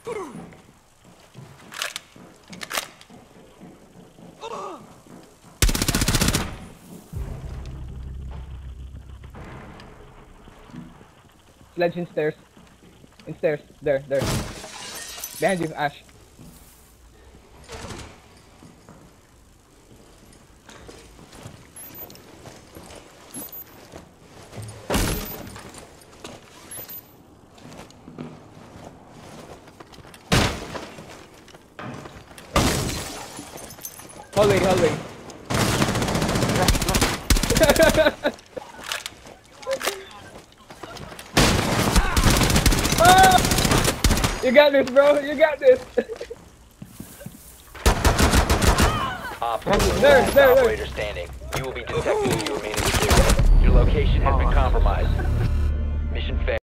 Sledge in stairs. In stairs. There. Behind you, Ash. Hallway. Oh! You got this, bro. You got this. There. Operator standing. You will be detected if you remain in the area. Your location has been compromised. Mission failed.